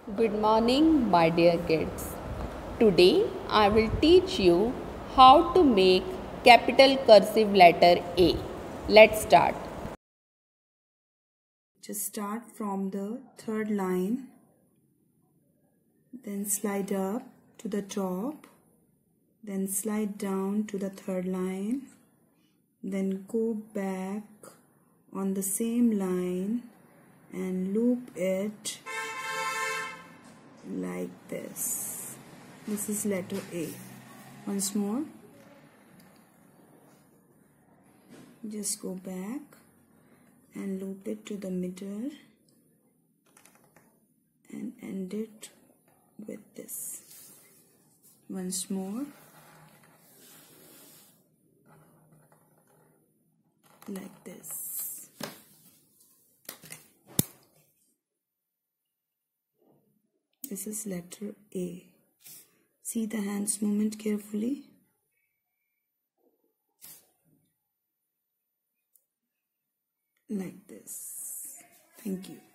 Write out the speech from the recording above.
Good morning, my dear kids. Today I will teach you how to make capital cursive letter A. Let's start. Just start from the third line, then slide up to the top, then slide down to the third line, then go back on the same line and loop it like this. This is letter A. Once more, just go back and loop it to the middle and end it with this. Once more, like this. This is letter A. See the hands movement carefully. Like this. Thank you.